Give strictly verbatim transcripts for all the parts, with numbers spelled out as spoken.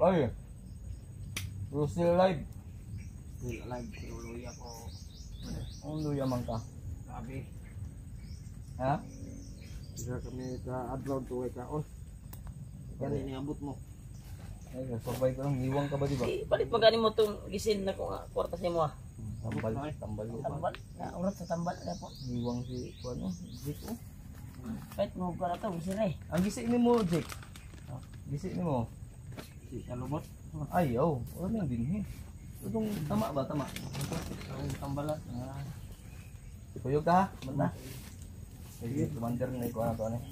Ay. Bro, still alive. Still alive, pero luya ko. Ang luya man ka. Grabe. Ha? Kaya kami ka-adlaw to ay kaon. Kaya niabot mo. Ay, survive ko lang. Iwang ka ba, di ba? Di, palit pa gani mo itong gisin na kung kwarta sa mo ah. Tambal, tambal ko. Tambal. Na urat sa tambal na po. Iwang si, ano, Jake, oh. Kahit mo ka na ito, gisin eh. Ang gisi ni mo, Jake. Gisi ni mo. Si Salomot. Ay, oh. Wala nang dinhi. Itong tama ba? Tama. Ang tambalan. Ah. Kuyog ka ha? Banda. Sige, commander na ikaw ano to ano.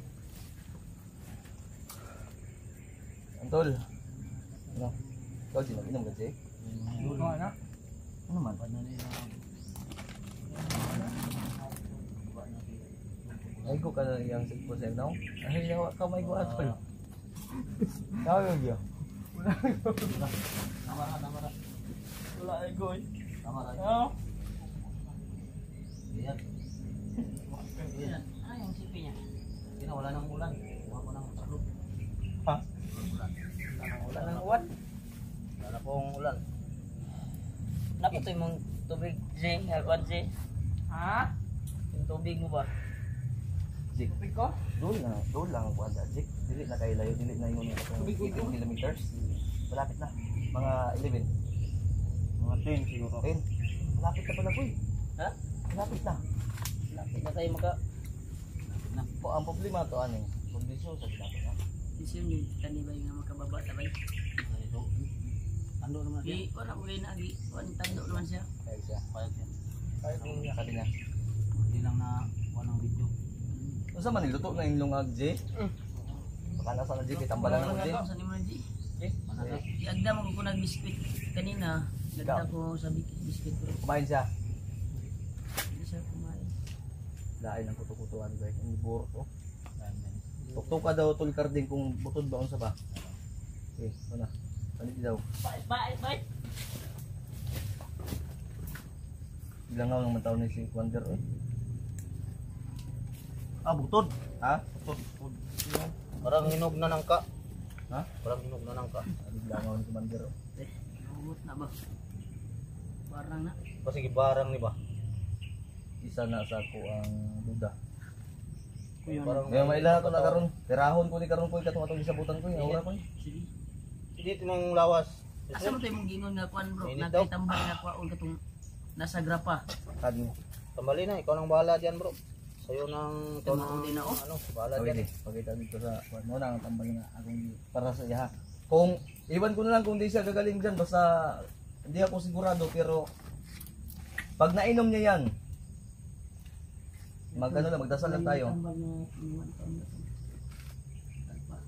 Antol. Ano? Ikaw di mag-inom ka, Jake? Ano na? Ano man? Ay ko ka na yung six percent now? Ay, yawa ka may guwa tol. Kau yung dia? Tamara, tamara. Wala ay goy. Tamara. Oh. Ayan. Ayan. Ano yung sipi niya? Kina wala nang ulan. Kuha ko ng salud. Ha? Ulan. Wala nang Wala ulan. nang uwan. Wala na pong ulan. Napatoy mong tubig, Jay. Halwan, Jay. Ha? Yung tubig mo ba? Jake. Tubig ko? Doon na, doon lang ang kuwanda, Jake. Dili na kayo layo, dili na yung eighteen kilometers. Malapit na. Mga eleven. Mga ten siguro. ten. Malapit na pala, boy. Ha? Malapit na. Lapit na tayo maka... Lapit na. Po, ang problema to ano, kondisyon sa dapat na. Decision yung kanibay nga makababa tabay. Mga ito. Ando naman siya. Di, wala mo kayo na agi. Wala tando naman siya. Kaya siya. Payag siya. Kaya kung niya kati niya. Hindi lang na walang video. Kung saan man niluto na yung lungag, Jake? Baka nasa na, Jake, itambalan Wala mo, Jake. nga, saan mo na, Jay? Jake, Manada. Iagda mo ko nag-biscuit kanina. Nagda ko sa bi- biscuit ko. kumain siya. Hindi siya kumain. Lain ang kutukutuan, guys. Ang buro to. Ayan, ayan. Tuktok ka daw, tulkar din kung butod ba unsa ba. Okay, ano na. Palit daw. Bait, bait, bait. Ilangaw ng mataw ni si Wonder, eh. Ah, butod. Ha? Butod. Butod. Parang hinog na nangka. Ha? Parang hinog na nangka. Ilangaw ni Commander, oh. Eh, naubot na ba? Parang na. Kasi gibarang ni ba? Isa na sa ko ang duda. Parang Kaya mailaha ko na karon. Tirahon ko ni karon ko katong atong gisabutan ko, aura ko. Sige. Hindi tinong lawas. Asa mo tayo mong gingon nga kuan bro? Mainit daw. Nagkitambal nga kuan katong nasa grapa. Kadni. Tambali na, ikaw nang bahala diyan, bro. Sayo nang ikaw nang Hindi na, oh. ano, bahala Pwede, diyan. pagkita dito sa mo na ang tambal nga akong gi- para sa iya. Kung iwan ko na lang kung di siya gagaling diyan basta hindi ako sigurado pero pag nainom niya yan magano lang magdasal lang tayo. Tambal nga iwan pa mo. Grapa.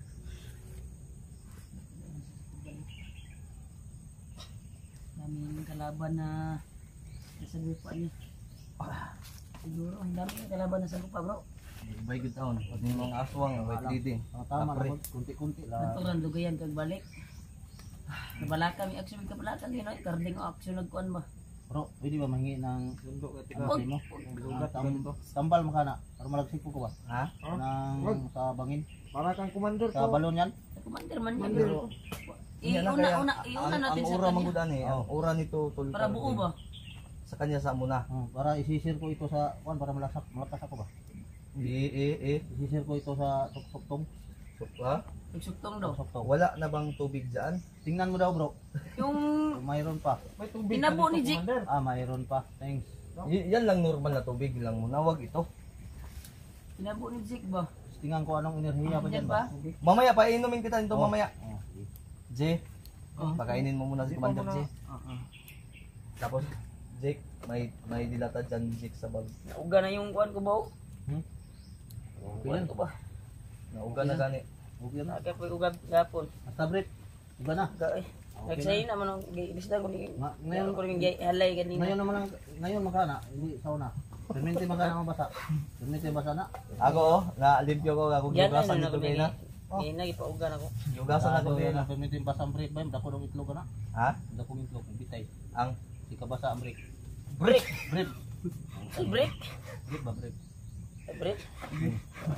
Daming kalaban na nasa lupa niya. Siguro ang dami ng kalaban na sa lupa bro. Bay good taon. Pag yung mga aswang wait leading. Ang tama Apre. na kunti-kunti lang. Naturan dugayan kag balik. Nabalaka mi action ka balaka din ay karding action nagkuan ba. Bro, pwede ba mangi ng sundo ka tika Uy. mo? Ang tam- Tambal mo kana. Para malagsiko ko ba? Ha? Nang sa bangin. Para kang commander Sa balon yan. Commander man yan. Commander. Pero Hindi na iuna kaya- una iuna ang, natin ang sa ura kanya. mangudan eh. Ang ura nito tol. Para buo ba? Sa kanya sa muna. Oh, para isisir ko ito sa kuan para malasak, malakas ako ba? Eh eh eh. Isisir ko ito sa tuktok-tong. So, ha? Nagsuktong daw. Tuktok. Wala na bang tubig diyan? Tingnan mo daw, bro. Yung Kung mayroon pa. May tubig Pinabo ka ni dito, Jake. commander. Ah, mayroon pa. Thanks. Y- yan lang normal na tubig lang muna. Wag ito. pinabo ni Jake ba? Tingnan ko anong enerhiya pa Diyan dyan ba? ba? Mamaya painumin kita nito Oh. mamaya. Oh, sige. J, Oh. pakainin mo muna si Hindi pa Commander muna. J. Oo. Tapos Jake, may may dilata dyan Jake sa bag. Nauga na yung kuan ko ba? oh? Hmm? Kuan Pilan? ko ba? Nauga na gani. Okay na. Aga ko ugab gapon. Basta Brit. Iba na. Ga eh. Okay Nagsayi naman ang gisda ko ni. Nga- Ngayon ngayon, ko rin gay halay kanina. ngayon naman ang, ngayon magkana, hindi sauna. Perminti magkana mabasa. Perminti basa na. Ako oh, na limpyo ko ako Yan giugasan ano na dito ko kay ni. na. Ni nagipaugan ako. Giugasan ako kay na. Perminti basa ang break ba? Dako dong itlog na. Ha? Dako ng itlog, bitay. Ang Di ka basa ang break. Break. Break. Ay break. Break ba break? Ay break.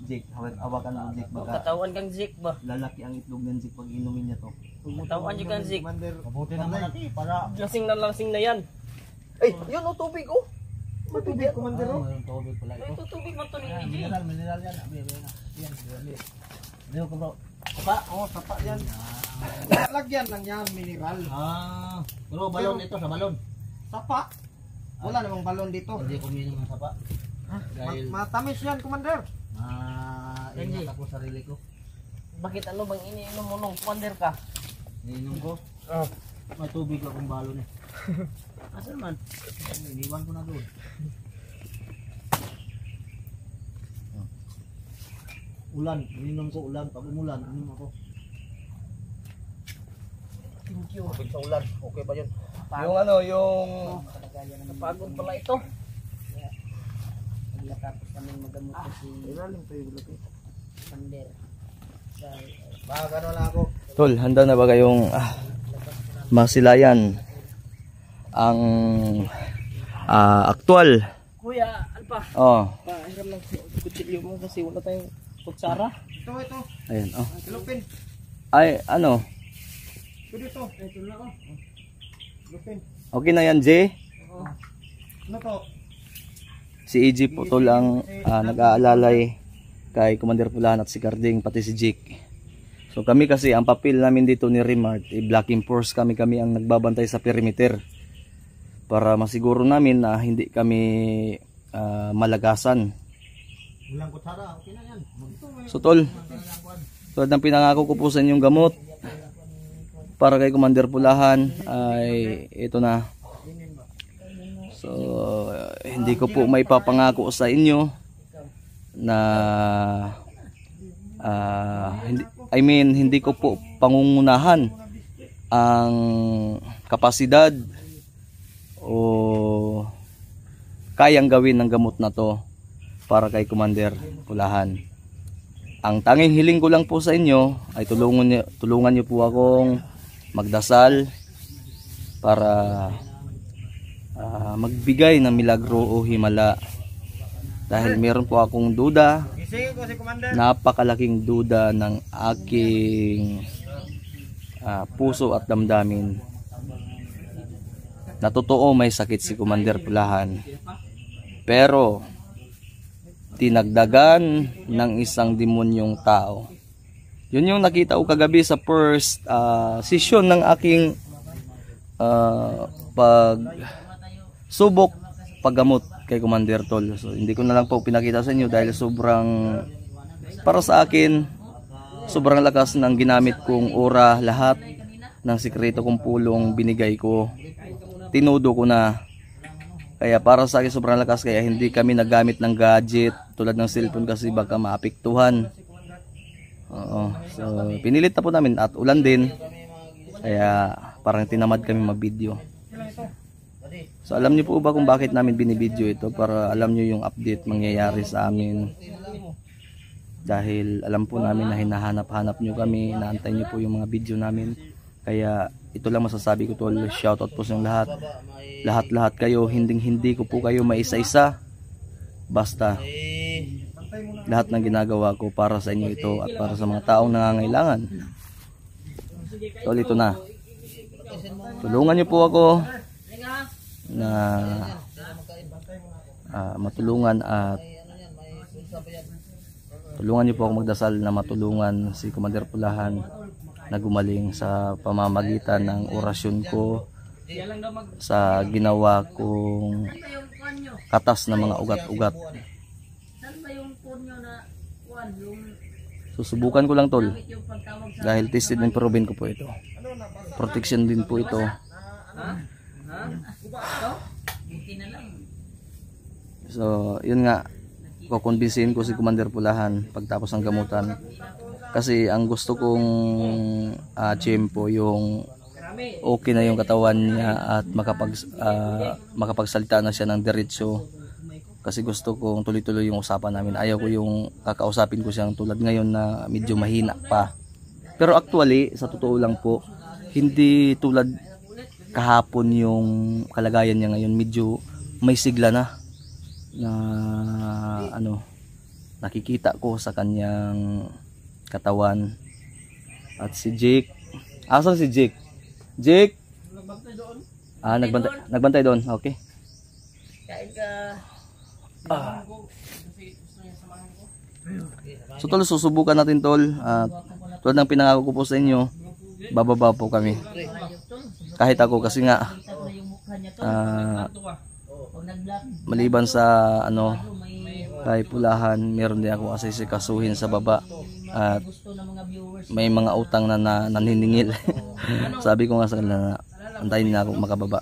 Jake, hawak awakan mo Jake baka Katawan kang Zik ba? lalaki ang itlog ng Jake pag inumin niya to. Katawan niyo kang Zik. Commander. Mabuti naman natin para Lasing na lasing na yan. Ay, yun o tubig oh. Matubig, Commander. ah, oh. mayroong tubig pala Ay, ito. ito tubig mo to ni Ah, J J. mineral, mineral yan. Abi, abi na. Yan, abi. Dito ko bro. Apa? Oh, sapa yan. Lagyan lang yan, mineral. Ah, pero balon ito sa balon. Sapa. Wala namang balon dito. Hindi ko minum ng sapa. Ma- Dahil matamis yan, Commander. maingat ako sa sarili ko. Bakit ano bang iniinom mo nung commander ka? Ininom ko. Oh. May tubig akong balon eh. Asan man? Iniwan ko na doon. Oh. Ulan, ininom ko ulan. Pag umulan, ininom ako. Thank you. Tubig sa ulan, okay ba yun? Yung ano, yung Napagod pala ito. Pagkatapos kami magamot ko si Ilalim to yung lupit. commander. Sa Baka ano lang ako. Tol, handa na ba kayong ah, masilayan ang ah, aktual? Kuya, Alpa, Oh, pahiram lang si kutsilyo mo kasi wala tayong kutsara. Ito, ito. ayan oh. Lupin. Ay, ano? Pwede ito. Ito na ako. Lupin. Okay na yan, Jay? Ano to? Si E J po tol ang ah, nag-aalalay kay Commander Pulahan at si Carding pati si Jake. So kami kasi ang papel namin dito ni Remart, eh, blocking force kami kami ang nagbabantay sa perimeter para masiguro namin na hindi kami ah, malagasan. Ulang kutsara, okay na yan. So tol, tulad ng pinangako ko po sa inyong gamot para kay Commander Pulahan ay ito na. So hindi ko po may papangako sa inyo na ah, hindi, I mean hindi ko po pangungunahan ang kapasidad o kayang gawin ng gamot na to para kay Commander Pulahan. Ang tanging hiling ko lang po sa inyo ay tulungan niyo, tulungan niyo po akong magdasal para ah, magbigay ng milagro o himala. Dahil meron po akong duda, Gisingin ko si Commander. napakalaking duda ng aking ah, puso at damdamin na totoo may sakit si Commander Pulahan. Pero tinagdagan ng isang demonyong tao. Yun yung nakita ko kagabi sa first ah, session ng aking ah, pag subok paggamot kay Commander Tol. So hindi ko na lang po pinakita sa inyo dahil sobrang para sa akin sobrang lakas ng ginamit kong ora, lahat ng sikreto kong pulong binigay ko. Tinudo ko na. Kaya para sa akin sobrang lakas kaya hindi kami nagamit ng gadget tulad ng cellphone kasi baka maapektuhan. Oo. So pinilit na po namin at ulan din. Kaya parang tinamad kami mag-video. So alam niyo po ba kung bakit namin binibideo ito? Para alam niyo yung update mangyayari sa amin. Dahil alam po namin na hinahanap-hanap niyo kami, inaantay niyo po yung mga video namin. Kaya ito lang masasabi ko tol, shoutout po sa inyong lahat. Lahat-lahat kayo, hinding-hindi ko po kayo maisa-isa. Basta lahat ng ginagawa ko para sa inyo ito at para sa mga taong nangangailangan. Tol, ito na. Tulungan niyo po ako na uh, matulungan at tulungan niyo po ako magdasal na matulungan si Commander Pulahan na gumaling sa pamamagitan ng orasyon ko sa ginawa kong katas na mga ugat-ugat. Susubukan ko lang tol dahil tested and proven ko po ito. Protection din po ito. So, yun nga, kukumbinsihin ko si Commander Pulahan pagtapos ng gamutan. Kasi ang gusto kong uh, tiyempo yung okay na yung katawan niya at makapag, uh, makapagsalita na siya ng diretso. Kasi gusto kong tuloy-tuloy yung usapan namin. Ayaw ko yung kakausapin ko siyang tulad ngayon na medyo mahina pa. Pero actually, sa totoo lang po, hindi tulad kahapon yung kalagayan niya ngayon, medyo may sigla na na ano nakikita ko sa kanyang katawan. At si Jake, asan si Jake? Jake? Nagbantay doon. Ah, nagbantay, nagbantay doon. Okay. Kain ka. Ah. So tol, susubukan natin tol. At tulad ng pinangako ko po sa inyo, bababa po kami. Kahit ako kasi nga ah, maliban sa ano kay Pulahan, meron din ako asisikasuhin sa baba at may mga utang na, na naniningil. Sabi ko nga sa kanila na antayin na ako makababa.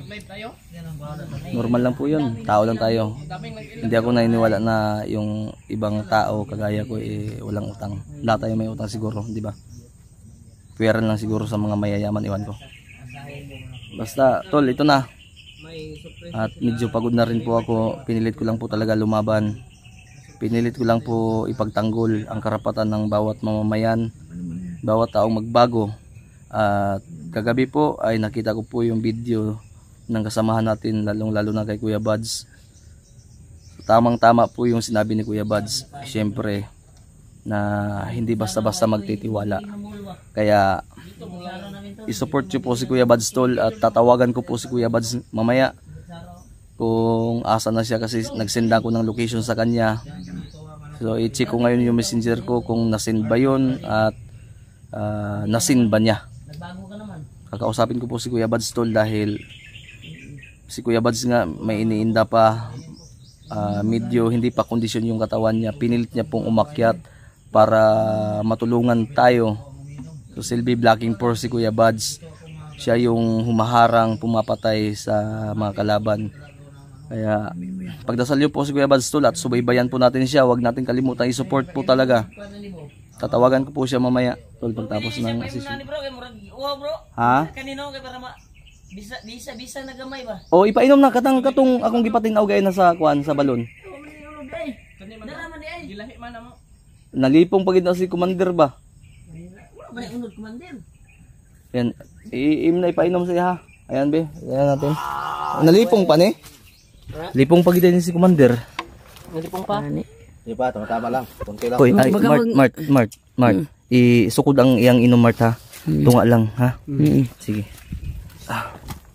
Normal lang po yun, tao lang tayo. Hindi ako naniniwala na yung ibang tao kagaya ko eh walang utang. Lahat tayo may utang siguro, di ba? Pwera lang siguro sa mga mayayaman, iwan ko. Basta tol, ito na. At medyo pagod na rin po ako. Pinilit ko lang po talaga lumaban. Pinilit ko lang po ipagtanggol ang karapatan ng bawat mamamayan, bawat taong magbago. At kagabi po ay nakita ko po yung video ng kasamahan natin, lalong lalo na kay Kuya Buds. Tamang tama po yung sinabi ni Kuya Buds, syempre na hindi basta-basta magtitiwala. Kaya isupport nyo po si Kuya Buds tol, at tatawagan ko po si Kuya Buds mamaya kung asa na siya kasi nagsenda ko ng location sa kanya. So i-check ko ngayon yung messenger ko kung nasend ba yun at uh, nasend ba niya. Kakausapin ko po si Kuya Buds tol dahil si Kuya Buds nga may iniinda pa, uh, medyo hindi pa kondisyon yung katawan niya. Pinilit niya pong umakyat para matulungan tayo. So silbi blocking for si Kuya Buds. Siya yung humaharang, pumapatay sa mga kalaban. Kaya pagdasal niyo po si Kuya Buds tol at subaybayan po natin siya. Huwag natin kalimutan i-support po talaga. Tatawagan ko po siya mamaya tol pagtapos ng assistant. Ha? Kanino kay para ma bisa bisa bisa na gamay ba? O ipainom na katang katong akong gipatin gay na sa kwan sa balon. Nalaman di ay. Gilahi man mo. Nalipong pagid na si commander ba? Wala ba unod commander? Yan, iim na ipainom siya ha. Ayan be, ayan natin. Nalipong pa ni? Lipong pagid ni si commander. Nalipong pa. Di ba, tama-tama lang. Kunti lang. Hoy, ay, Mart, Mart, Mart, Mart. Isukod ang iyang inom Mart ha. Tunga lang ha. Sige. Ah.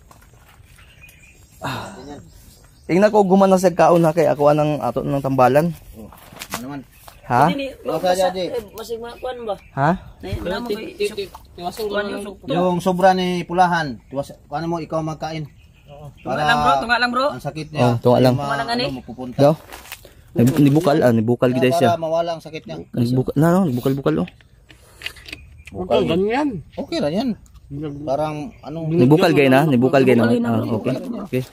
Ah. Tingnan ko gumana sa kaon ha kay ako anang ato ng tambalan. Oh, ano naman? Ha? Masig makuan ba? Ha? Namo kay tiwasing ko Yung sobra ni Pulahan, tiwas ano mo ikaw magkain. Tunga lang bro, tunga lang bro. Ang sakit niya. Oh, tunga lang. Tunga lang ani. Mapupunta. Daw. Nibukal ah, nibukal gid siya. Para mawala ang sakit niya. Nibukal na no, bukal-bukal oh. Bukal ganyan. Okay lang yan. Parang anong Nibukal gay na, nibukal gay na. Ah, okay. Okay.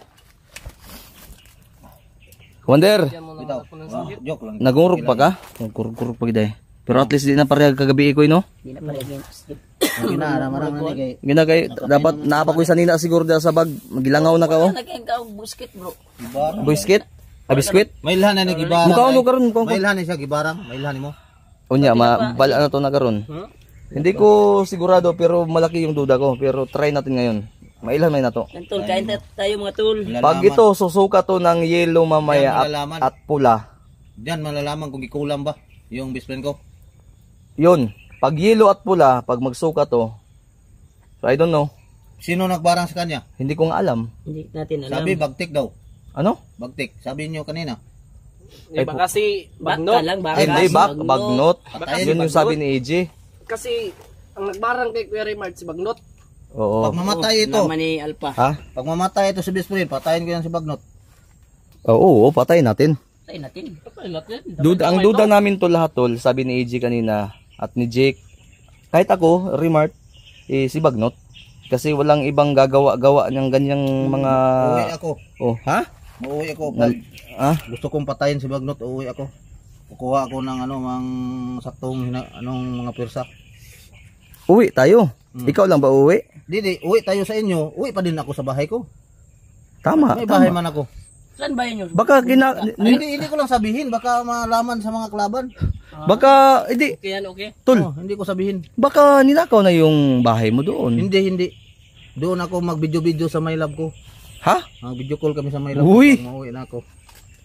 Commander, bitaw. Oh, joke lang. nagurog pa ka? Nagurog pa gid. Pero at least di na parehag kagabi ikoy no. Di na pare game. Okay na, namarang na ni kay. Gina kay dapat naapa ko sanina siguro da sa bag, magilangaw na ka oh. Nagkain ka og biscuit bro. Gibarang. Biscuit? Ah, biskuit? May ilhan na ni gibarang. Mukha ano karon, mukha May ilhan ni siya gibarang. May ilhan mo. Unya, ma bala na to na karon. Hindi ko sigurado pero malaki yung duda ko, pero try natin ngayon. Mailan may na to. Tol, kain tayo mga tol. Pag ito susuka to ng yellow mamaya at, at pula. Diyan malalaman kung ikulam ba yung best friend ko. Yun, pag yellow at pula, pag magsuka to. So I don't know. Sino nagbarang sa kanya? Hindi ko nga alam. Hindi natin alam. Sabi bagtik daw. Ano? Bagtik. Sabi niyo kanina. Eh, baka kasi Bagnot bagnot. lang ba? Ay, hindi, bak, bagnot. Patayin, Yun yung sabi ni A J. Kasi ang nagbarang kay Kuya Raymart si bagnot. Oo. Pag mamatay ito, Naman ni Alpha. Ha? pag mamatay ito si best friend, patayin ko yan si bagnot. Oo, oo, patay natin. Tayo natin. Ay, natin. Duda, ang duda namin to lahat tol, sabi ni A J kanina at ni Jake. Kahit ako, Remart, eh, si Bagnot. Kasi walang ibang gagawa-gawa ng ganyang mga... Uuwi ako. Oh, ha? Uuwi ako. Nal... Ah? Gusto kong patayin si bagnot, uuwi ako. Kukuha ako ng ano, mang saktong hina, anong mga pwersa. Uwi tayo. Hmm. Ikaw lang ba uwi? Didi, uwi tayo sa inyo. Uwi pa din ako sa bahay ko. Tama, May bahay tama. man ako. Saan ba yun? Baka gina... Ay, hindi, hindi ko lang sabihin, baka malaman sa mga klaban. Baka, hindi, Okay yan, okay. tol, Oh, hindi ko sabihin. baka ninakaw na yung bahay mo doon. Hindi, hindi. Doon ako mag-video-video sa my love ko. Ha? Mag-video call kami sa my love Uy! ko. Pag mauwi na ako.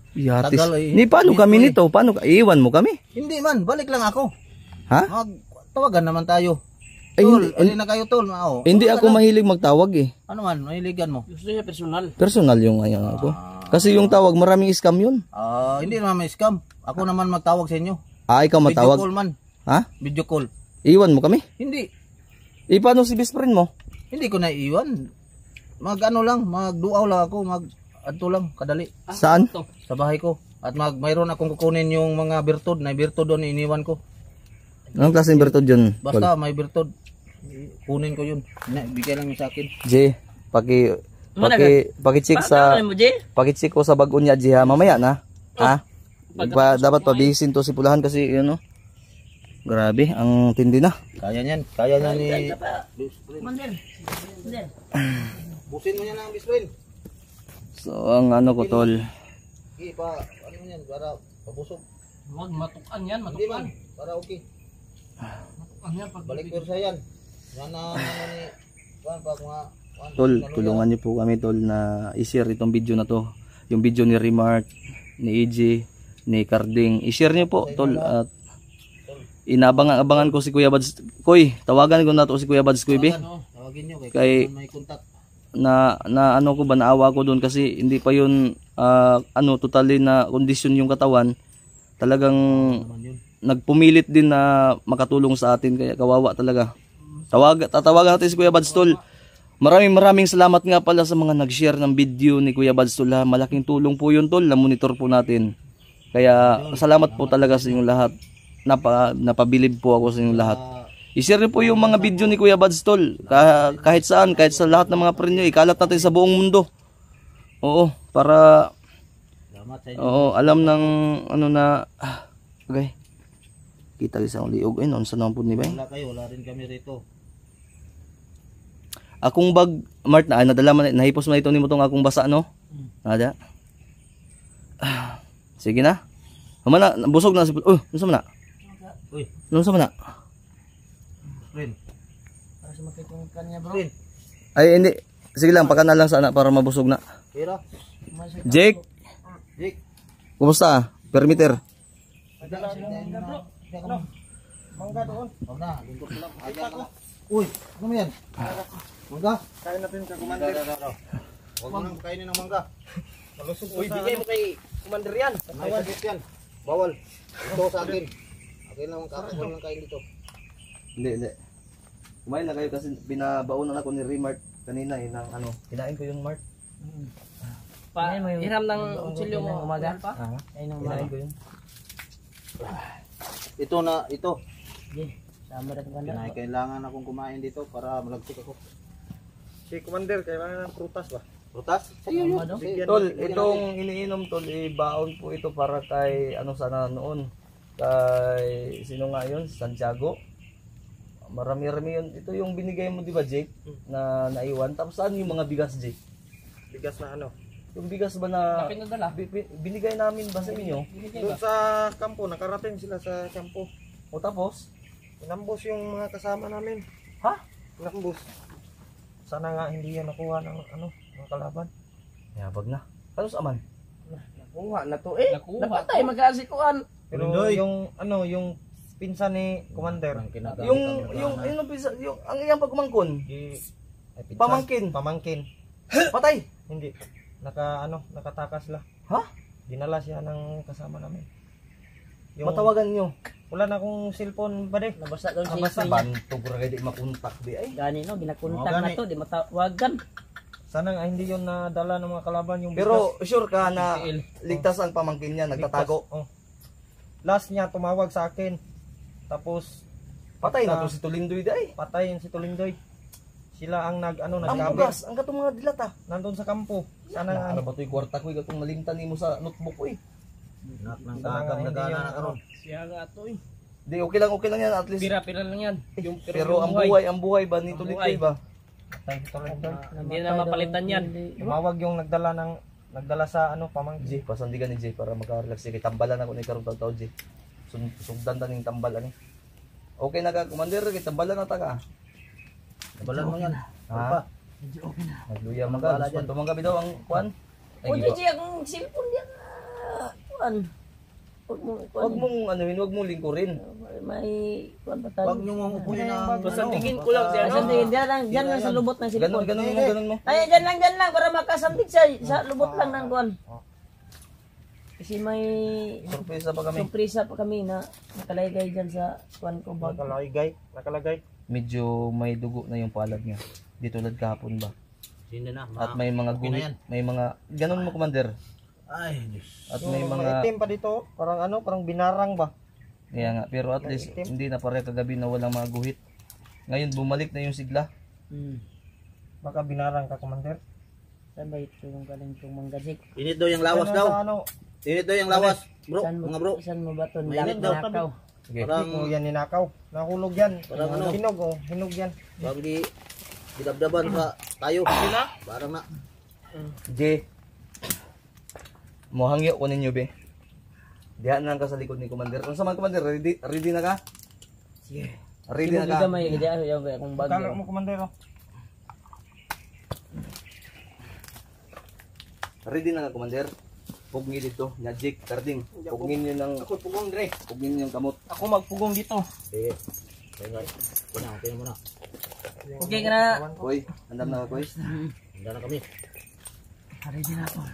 Yatis. Tagal, eh. Ni paano kami Eh. nito? Paano ka? Iwan mo kami? Hindi man, balik lang ako. Ha? Mag tawagan naman tayo. Ay, Tol, hindi- hindi na kayo tol. Oo. Hindi Tawagan ako lang. mahilig magtawag eh. Ano man, mahiligan mo. Gusto niya personal. Personal yung ayan ako. Kasi yung tawag, maraming scam yun. Ah, hindi naman may scam. Ako naman magtawag sa inyo. Ah, ikaw Video matawag. call man. Ha? Video call. Iwan mo kami? Hindi. Eh, paano si best friend mo? Hindi ko na iwan. Mag ano lang, magduaw lang ako, mag adto lang kadali Saan? sa bahay ko. At mag mayroon akong kukunin yung mga birtod, na birtod doon iniwan ko. Anong klaseng bertod yun? Tol? Basta may birtod. Kunin ko yun. Na, bigay lang yun sa akin. J, paki Mana paki paki-check sa Paano mo, Jay? paki-check ko sa bag-o niya J ha, mamaya na. Ha? Pa, dapat pabihisin to si Pulahan kasi yun no. Grabe, ang tindi na. Kaya niyan. Kaya niya ni Mandir. Mandir. busin mo niya ng best friend. So, ang ano ko tol, Sige pa, ano mo yan para pabusog. Huwag matukan yan, Hindi matukan. man, para okay. Matukan yan pag Balik ko sa yan. Yan na ano ni Juan pag mga Juan, tol, ano tulungan niyo po kami tol na i-share itong video na to. Yung video ni Remark, ni E J, ni Carding, i-share niyo po tol at inabangan-abangan ko si Kuya Bads. Koy, tawagan ko na to si Kuya Bads Koy be. yan. Tawagin niyo kay, Kay- kung may contact. na na ano ko ba naawa ko doon kasi hindi pa yun ah, ano totally na kondisyon yung katawan, talagang Naman yun. nagpumilit din na makatulong sa atin kaya kawawa talaga. Tawag tatawagan natin si Kuya Bads tol. Maraming maraming salamat nga pala sa mga nag-share ng video ni Kuya Bads tol ha. Malaking tulong po yun tol, na monitor po natin. Kaya salamat po talaga sa inyong lahat. Napa, napabilib po ako sa inyong lahat. I-share niyo po yung mga video ni Kuya Bads tol. Kah- kahit saan, kahit sa lahat ng mga friend nyo, ikalat natin sa buong mundo. Oo, para Salamat sa inyo. oo, alam ng ano na ah, okay. Kita sa akong liog ay noon sa nampun ni Bay. Wala kayo, wala rin kami rito. Akong bag Mart na ay, nadala man nahipos man ito nimo tong akong basa no. Nada. Ah, sige na. Humana, busog na si Oh, unsa man na? Uy, Unsa man na? friend. Para sa makita yung kanya, bro. Friend. Ay hindi. Sige lang, pakana lang sana para mabusog na. Pira. Jake, Jake. kumusta? Permitter. Mangga doon. Huwag na, lingkod ko lang. Ayan na. Uy, ano mo yan? Mangga? Kain natin ka, Commander. Huwag mo nang kainin ng mangga. Malusog Uy, bigay mo kay Commander yan. May sakit yan. Bawal. Ito sa akin. Akin lang ang kakasal ng kain dito. Hindi, hindi. Kumain na kayo kasi binabaunan ako ni Remart kanina eh ng ano. Kinain ko yung Mart. Pa, hiram ng utsilyo mo. Umaga pa? Ay, nang Kinain ko yun. Ito na, ito. Sama rin ka na. Kaya kailangan akong kumain dito para malagsik ako. Si Commander, kailangan ng prutas ba? Prutas? Sa'yo yun. Bigyan Tol, itong iniinom tol, eh, baon po ito para kay ano sana noon. Kay sino nga yun? Santiago. Marami-rami yun. Ito yung binigay mo, di ba, Jake? Na naiwan. Tapos saan yung mga bigas, Jake? Bigas na ano. Yung bigas ba na Na pinadala? bi- bi- binigay namin ba sa inyo? Doon sa kampo, nakarating sila sa kampo. O tapos? Inambos yung mga kasama namin. Ha? Inambos. Sana nga hindi yan nakuha ng ano, mga kalaban. Yabag na. Ano sa aman? Nakuha na to eh. Nakuha. Napatay, mag-aasikuan. Pero yung ano, yung pinsan ni Commander. Yung, yung, yung, yung, yung, ang iyang pagkumangkon. Di, ay, pinsan. Pamangkin. Pamangkin. Patay. Hindi. Naka ano, nakatakas la. Ha? Dinala siya ng kasama namin. Matawagan nyo. Wala na akong cellphone ba de? Nabasa daw Ah, siya. basta Bantog ra di makontak di ay. Gani no, ginakontak Oo, na gani. to, di matawagan. Sana nga hindi yun nadala ng mga kalaban yung Pero sure ka na Tiil. ligtas ang pamangkin niya, bigas. nagtatago. Oh. Last niya tumawag sa akin. Tapos Patay na Basta- to si Tulindoy di ay. patay yun si Tulindoy. Sila ang nag ano Ang nagkabit. bugas, ang katong mga dilata. Nandun sa kampo. Sana nga Ano ba to'y kwarta ko, ikatong nalimtan nimo sa notebook ko eh. Nak ng Sana nga kagam na hindi gana yun, na karon. Siya nga to eh. Di okay lang, okay lang yan at least. Pira-pira lang yan. Yung Pero ang buhay, ang buhay ba ni Ang Tulindoy buhay. ba? patay si Tulindoy. Hindi na mapalitan yan. Tumawag yung nagdala ng nagdala sa ano pamangkin. J, pasandigan ni J para makarelax kay tambalan ako ni karong tao J. Sun- Sugdan ta ning tambalan ni. Okay na ka, Commander, kay tambalan na ta ka. Balan mo yan. Ha? Nagluya man ka, gusto tumanggabi daw ang kuan. Ay, O, giba. Gigi, ang cellphone yan. kuan. Huwag mo, Huwag mong anuhin, huwag mong lingkurin. may kuan pa tayo. Huwag niyo mong upunin ng... Basta tingin ko lang siya, Asan no? din, diyan lang, diyan lang sa lubot ng Ganon, silpon. ganon mo, ganon mo. Ay, diyan lang, diyan lang, para makasambit siya, sa lubot lang ng kuan. Kasi may Surpresa pa kami. surpresa pa kami na nakalagay dyan sa kuan ko bag. Nakalagay. Nakalagay. Medyo may dugo na yung palad niya. Di tulad kahapon ba? Sino na? At may mga okay na guhit, yan. may mga, ganon mo, Commander. Ay, Diyos. At may mga, Itim pa dito. Parang ano, parang binarang ba? kaya nga, pero at least hindi na pare kagabi na walang mga guhit. Ngayon bumalik na yung sigla. Hmm. Baka binarang ka, Commander. Saan ba ito yung galing itong manggajik? Init daw yung lawas daw. Ano, Init daw yung lawas. Bro, Saan mo, mga bro. saan mo ba ito? Mainit daw, Nakaw. Sige. Parang, oh, yan ninakaw. Nahulog yan. Parang ano? Hinog oh, hinog yan. parang di, didabdaban pa tayo. Parang na. J. Mohangyo ko ninyo be. Diyan lang ka sa likod ni Commander. Kung sa man Commander, ready, ready na ka? Sige. Ready na Hindi ka? ka may idea yung akong bag. Kala mo, Commander oh. Ready na ka, Commander? Pugngin dito, Nyajik, Karding. Pugngin nyo ng, Ako pugong dire. pugngin nyo ng kamot. Ako magpugong dito. Sige. Tingnan. Tingnan, tingnan mo na. Okay ka na. Koy, andam na ka, Koy. Handa na kami. Ready na ako.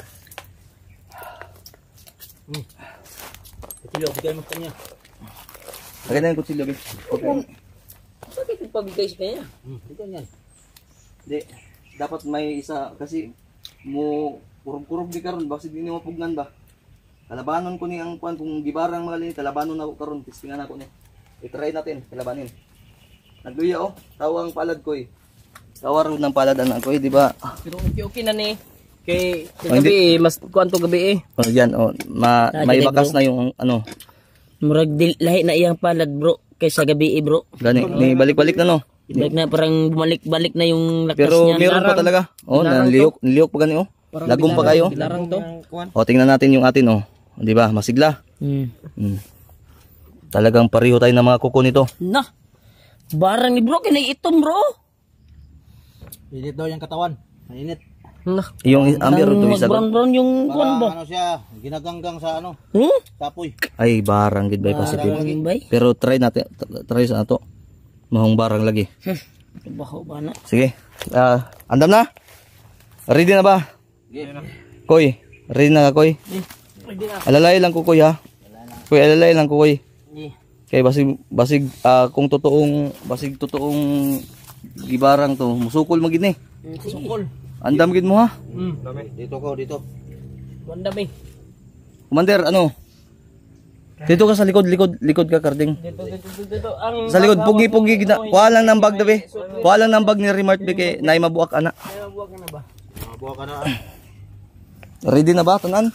Kutilo, bigay mo sa kanya. Lagyan na yung kutsilyo, be. Okay. Bakit ipabigay sa kanya? Hmm, bigyan yan. Hindi, dapat may isa, kasi mo kurog-kurog di karon bakit di mo pugnan ba? Kalabanon ko ni ang kuan kung gibarang mga lini, kalabanon ako karon, testingan ako ni. I-try natin, kalabanin. Nagluya oh, tawang palad ko eh. Tawar ng palad anak ko eh, di ba? Pero okay, okay na ni. Kay Oh, sa gabi eh, mas kuan to gabi eh. Oh, yan oh, ma, Ah, may direct, bakas bro. na yung ano. Murag dil, lahi na iyang palad bro. Kaysa gabi eh bro. Gani, ni balik-balik na no. Balik na parang bumalik-balik na yung lakas Pero niya. meron pa talaga. Oh, naliyok, niliyok pa gani oh. Lagom pa kayo. Bilarang to. Oh, tingnan natin yung atin oh. Di ba? Masigla. Hmm. Hmm. Talagang pareho tayo ng mga kuko nito. Na. Barang ni bro kinay itom bro. Init daw yung katawan. Mainit. Na. Yung amir to isa. Brown brown yung kuan ba? Parang ano siya, ginaganggang sa ano, Hmm? tapoy. Ay, barang gid bay positive. Barang bay. Pero try natin, t- try sa ato. Mahong barang lagi. Baho ba na? Sige. Ah, andam na? Ready na ba? Koy, ready na ka, Koy? Alalay lang ko, Koy, ha? Koy, alalay lang ko, Koy. Kay basig basig ah, kung totoong basig totoong gibarang to, musukol magid ni. Sukol. Andam gid mo ha. Hmm. Dito ko, dito. Wanda be. Commander, ano? Dito ka sa likod, likod, likod ka, Karding. Dito dito dito dito ang Sa likod, pugi-pugi gina. Kuha lang ng bag dabi. Kuha lang ng bag ni Remart be kay nay mabuak ana. Kaya buwag ka na ba? Mabuha ka na. ah. Ready na ba, tanan?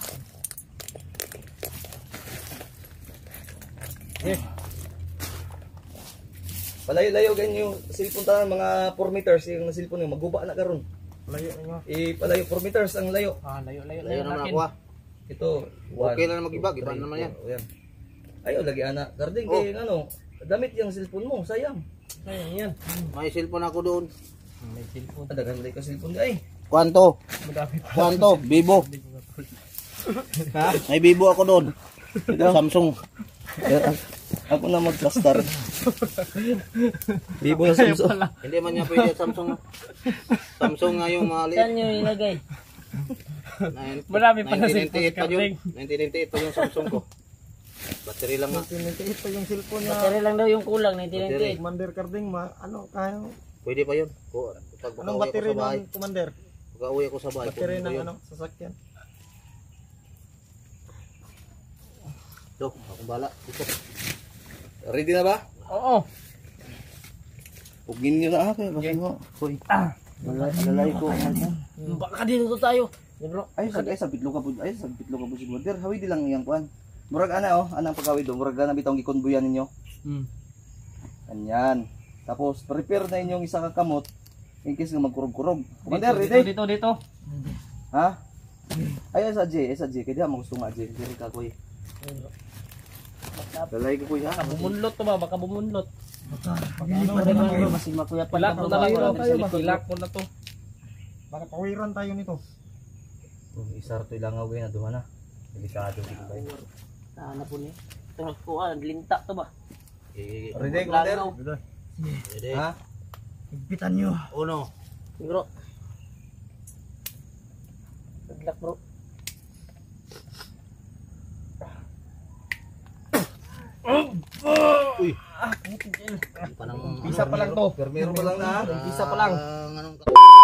Palayo-layo ganyan yung cellphone tanan mga four meters yung cellphone yung maguba na karon. Layo ninyo. Ipalayo four meters ang layo. Ah, layo layo Layo layo naman natin. ako ah. Ito, one, Okay lang na mag-iba, iba three, naman yan. four, ayan. Ayaw lagi ana. Karding Oh. kay ano, damit yung cellphone mo, sayang. Ayan yan. May cellphone ako doon. May cellphone. Ada kan ka cellphone ay. Kwanto? Madami pa. Kwanto? Vivo. Ha? May Vivo ako doon. Samsung. Kaya, ako na mag-plastar. Bibo na Samsung. Hindi man niya pwede Samsung. Samsung nga yung mali. Saan nyo ilagay? Marami pa na nineteen ninety-eight pa cellphone, yun. nineteen ninety-eight pa yung Samsung ko. Battery lang nga. Ito yung cellphone niya. Battery lang daw yung kulang, nineteen ninety-eight. Commander Karding, ma, ano, kaya, Pwede pa yun. Kung pag anong pag-uwi battery ako sa bahay. ng Commander? Pag-uwi ako sa bahay. Battery kunin ko ng yun. ano, sasakyan. Do, akong bala. Dito. Ready na ba? Oo. Pugin nyo na ako. Kasi mo. Hoy. Lalay ko. Baka dito tayo. Bro, Ay, sa ay sa bitlo ka po. Ay, sa bitlo ka po si Mother. Hawi di lang iyang kuan. Murag ana oh, anang pagkawid do. Murag na bitong gikonbuyan ninyo. Hmm. Kanyan. Tapos prepare na inyong isa ka kamot in case nga magkurog-kurog. Commander, Dito ready? dito dito. Ha? Ay, sa J, sa J. Kaya mo gusto nga J. Diri ka koy. Lalay ko kuya. Bumunlot to ba? Baka bumunlot. masig makuyapan Kilak ka mo bro. na lang Tayo, natin tayo, sa likod. baka- Kilak mo na to. Baka pawiran tayo nito. Oh, isar to ilangaw kay na duha na. Delikado dito ba? Ano po ni? Ito ko ah, linta to ba? Ready, Lagaw. Commander? Ready? Ha? Higpitan nyo. Uno. Bro. Good luck bro. Uy. Ah, puti dyan. Panang Pisa pa lang to. Permero pa lang na. Pisa pa lang. Ang anong